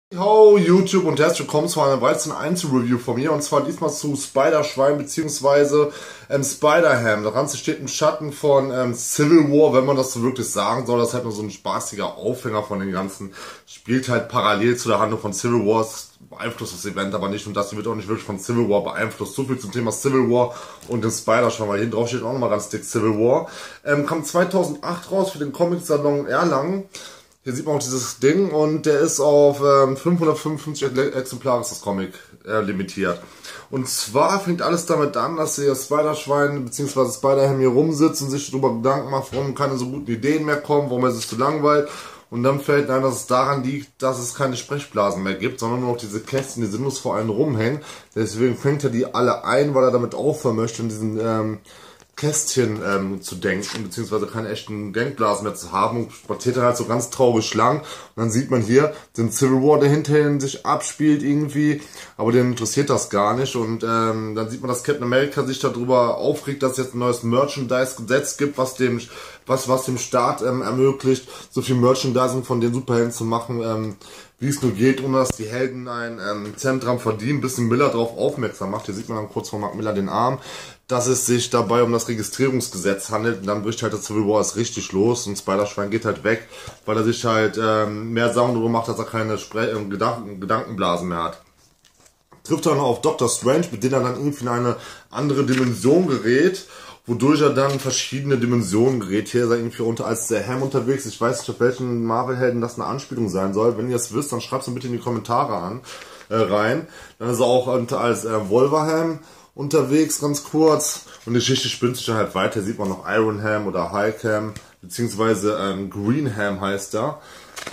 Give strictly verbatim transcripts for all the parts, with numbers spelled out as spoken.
Yo, YouTube und herzlich willkommen zu einer weiteren Einzelreview von mir, und zwar diesmal zu Spider-Schwein bzw. Ähm, Spider-Ham. Das Ganze steht im Schatten von ähm, Civil War, wenn man das so wirklich sagen soll. Das ist halt nur so ein spaßiger Aufhänger von den ganzen. Spielt halt parallel zu der Handlung von Civil War, beeinflusst das Event aber nicht, und das wird auch nicht wirklich von Civil War beeinflusst. So viel zum Thema Civil War und den Spider-Schwein, weil hier drauf steht auch nochmal ganz dick Civil War. Ähm, kam zweitausendacht raus für den Comic-Salon Erlangen. Hier sieht man auch dieses Ding, und der ist auf ähm, fünfhundertfünfundfünfzig Exemplare ist das Comic äh, limitiert. Und zwar fängt alles damit an, dass hier Spider-Schwein bzw. Spider-Ham hier rumsitzt und sich darüber Gedanken macht, warum keine so guten Ideen mehr kommen, warum er sich so langweilt. Und dann fällt einem, dass es daran liegt, dass es keine Sprechblasen mehr gibt, sondern nur noch diese Kästchen, die sinnlos vor einem rumhängen. Deswegen fängt er die alle ein, weil er damit aufhören möchte, in diesen ähm, Kästchen ähm, zu denken, beziehungsweise keine echten Denkblasen mehr zu haben, und spaziert dann halt so ganz traurig lang. Und dann sieht man hier den Civil War, der hinterhin sich abspielt irgendwie, aber den interessiert das gar nicht. Und ähm, dann sieht man, dass Captain America sich darüber aufregt, dass es jetzt ein neues Merchandise-Gesetz gibt, was dem was was dem Staat ähm, ermöglicht, so viel Merchandising von den Superhelden zu machen, ähm, wie es nur geht, ohne dass die Helden ein ähm, Cent dran verdienen, bis Miller darauf aufmerksam macht. Hier sieht man dann kurz vor Mark Miller den Arm, dass es sich dabei um das Registrierungsgesetz handelt, und dann bricht halt der Civil War erst richtig los, und Spider-Schwein geht halt weg, weil er sich halt ähm, mehr Sorgen darüber macht, dass er keine Spre äh, Gedanken Gedankenblasen mehr hat. Trifft er noch auf Doctor Strange, mit dem er dann irgendwie in eine andere Dimension gerät, wodurch er dann verschiedene Dimensionen gerät. Hier ist er irgendwie unter als der Ham unterwegs. Ich weiß nicht, auf welchen Marvel-Helden das eine Anspielung sein soll. Wenn ihr es wisst, dann schreibt es bitte in die Kommentare an, äh, rein. Dann ist er auch unter als äh, Wolverham unterwegs, ganz kurz. Und die Geschichte spinnt sich dann halt weiter. Hier sieht man noch Iron Ham oder Hulk Ham, beziehungsweise ähm, Green Ham heißt er.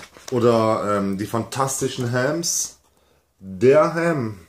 Oder ähm, die fantastischen Hams. Der Ham.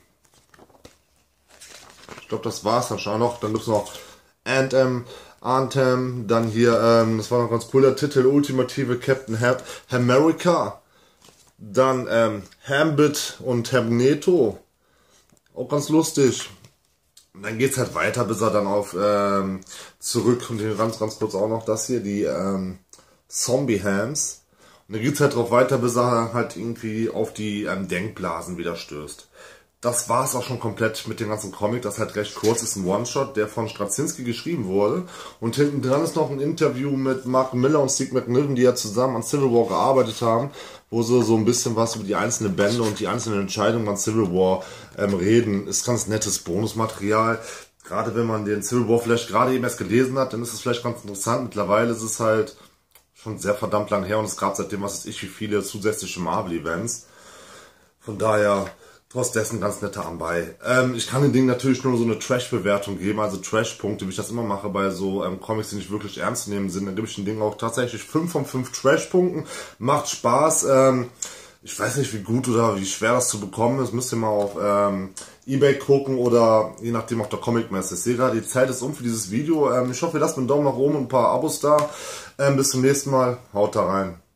Ich glaube, das war's dann schon noch. Dann gibt es noch Anthem, Anthem, dann hier, ähm, das war noch ganz cool, der Titel, Ultimative Captain Ham America. Dann ähm, Hambit und Magneto. Auch ganz lustig. Und dann geht's halt weiter, bis er dann auf ähm, zurück, und hier ganz, ganz kurz auch noch das hier, die ähm, Zombie-Hams. Und dann geht's halt drauf weiter, bis er halt irgendwie auf die ähm, Denkblasen wieder stößt. Das war es auch schon komplett mit dem ganzen Comic, das halt recht kurz ist, ein One-Shot, der von Straczynski geschrieben wurde. Und hinten dran ist noch ein Interview mit Mark Miller und Steve McNiven, die ja zusammen an Civil War gearbeitet haben, wo sie so ein bisschen was über die einzelnen Bände und die einzelnen Entscheidungen an Civil War ähm, reden. Ist ganz nettes Bonusmaterial. Gerade wenn man den Civil War vielleicht gerade eben erst gelesen hat, dann ist es vielleicht ganz interessant. Mittlerweile ist es halt schon sehr verdammt lang her, und es gab seitdem, was weiß ich, wie viele zusätzliche Marvel-Events. Von daher trotz dessen ganz netter anbei. Ähm, ich kann dem Ding natürlich nur so eine Trash-Bewertung geben, also Trash-Punkte, wie ich das immer mache bei so ähm, Comics, die nicht wirklich ernst zu nehmen sind. Dann gebe ich dem Ding auch tatsächlich fünf von fünf Trash-Punkten. Macht Spaß. Ähm, ich weiß nicht, wie gut oder wie schwer das zu bekommen ist. Müsst ihr mal auf ähm, eBay gucken oder je nachdem auf der Comic-Messe. Ich sehe gerade, die Zeit ist um für dieses Video. Ähm, ich hoffe, ihr lasst mir einen Daumen nach oben und ein paar Abos da. Ähm, bis zum nächsten Mal. Haut da rein.